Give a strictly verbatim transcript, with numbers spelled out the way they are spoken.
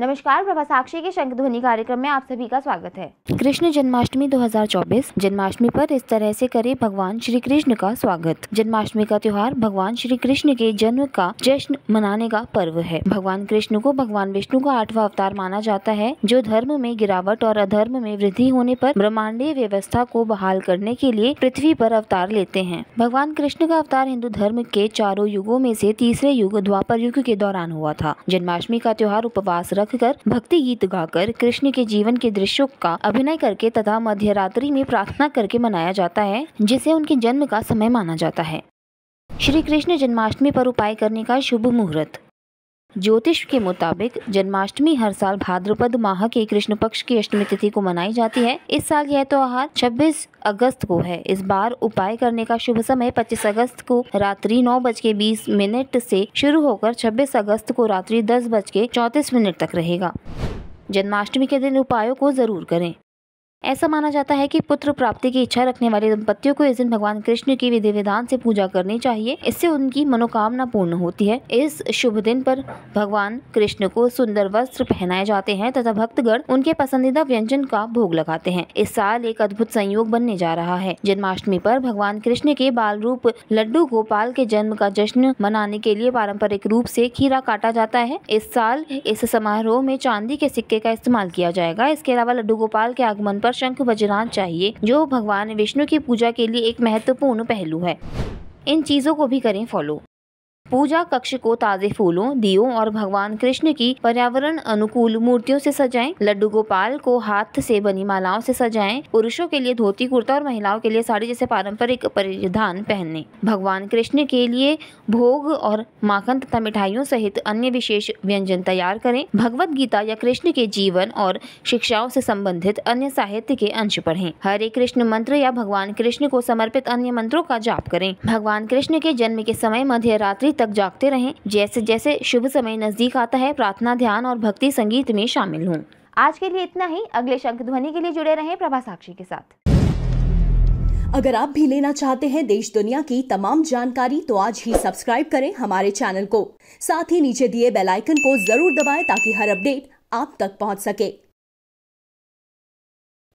नमस्कार, प्रभा साक्षी के शंख ध्वनि कार्यक्रम में आप सभी का स्वागत है। कृष्ण जन्माष्टमी दो हज़ार चौबीस। जन्माष्टमी पर इस तरह से करे भगवान श्री कृष्ण का स्वागत। जन्माष्टमी का त्योहार भगवान श्री कृष्ण के जन्म का जश्न मनाने का पर्व है। भगवान कृष्ण को भगवान विष्णु का आठवां अवतार माना जाता है, जो धर्म में गिरावट और अधर्म में वृद्धि होने पर ब्रह्मांडीय व्यवस्था को बहाल करने के लिए पृथ्वी पर अवतार लेते हैं। भगवान कृष्ण का अवतार हिंदू धर्म के चारों युगों में से तीसरे युग द्वापर युग के दौरान हुआ था। जन्माष्टमी का त्योहार उपवास रख कर भक्ति गीत गाकर कृष्ण के जीवन के दृश्यों का अभिनय करके तथा मध्यरात्रि में प्रार्थना करके मनाया जाता है, जिसे उनके जन्म का समय माना जाता है। श्री कृष्ण जन्माष्टमी पर उपाय करने का शुभ मुहूर्त। ज्योतिष के मुताबिक जन्माष्टमी हर साल भाद्रपद माह के कृष्ण पक्ष की अष्टमी तिथि को मनाई जाती है। इस साल यह त्योहार छब्बीस अगस्त को है। इस बार उपाय करने का शुभ समय पच्चीस अगस्त को रात्रि नौ बज के बीस मिनट से शुरू होकर छब्बीस अगस्त को रात्रि दस बज के चौंतीस मिनट तक रहेगा। जन्माष्टमी के दिन उपायों को जरूर करें। ऐसा माना जाता है कि पुत्र प्राप्ति की इच्छा रखने वाले दंपतियों को इस दिन भगवान कृष्ण की विधि विधान से पूजा करनी चाहिए। इससे उनकी मनोकामना पूर्ण होती है। इस शुभ दिन पर भगवान कृष्ण को सुंदर वस्त्र पहनाए जाते हैं तथा भक्तगण उनके पसंदीदा व्यंजन का भोग लगाते हैं। इस साल एक अद्भुत संयोग बनने जा रहा है। जन्माष्टमी पर भगवान कृष्ण के बाल रूप लड्डू गोपाल के जन्म का जश्न मनाने के लिए पारंपरिक रूप से खीरा काटा जाता है। इस साल इस समारोह में चांदी के सिक्के का इस्तेमाल किया जाएगा। इसके अलावा लड्डू गोपाल के आगमन पर शंख बजना चाहिए, जो भगवान विष्णु की पूजा के लिए एक महत्वपूर्ण पहलू है। इन चीजों को भी करें फॉलो। पूजा कक्ष को ताजे फूलों, दियों और भगवान कृष्ण की पर्यावरण अनुकूल मूर्तियों से सजाएं। लड्डू गोपाल को हाथ से बनी मालाओं से सजाएं। पुरुषों के लिए धोती कुर्ता और महिलाओं के लिए साड़ी जैसे पारंपरिक परिधान पहने। भगवान कृष्ण के लिए भोग और माखन तथा मिठाइयों सहित अन्य विशेष व्यंजन तैयार करें। भगवत गीता या कृष्ण के जीवन और शिक्षाओं से संबंधित अन्य साहित्य के अंश पढ़ें। हरे कृष्ण मंत्र या भगवान कृष्ण को समर्पित अन्य मंत्रों का जाप करें। भगवान कृष्ण के जन्म के समय मध्य रात्रि तक जागते रहें। जैसे जैसे शुभ समय नजदीक आता है, प्रार्थना, ध्यान और भक्ति संगीत में शामिल हों। आज के लिए इतना ही। अगले शंख ध्वनि के लिए जुड़े रहें प्रभा साक्षी के साथ। अगर आप भी लेना चाहते हैं देश दुनिया की तमाम जानकारी, तो आज ही सब्सक्राइब करें हमारे चैनल को। साथ ही नीचे दिए बेल आइकन को जरूर दबाएं ताकि हर अपडेट आप तक पहुंच सके।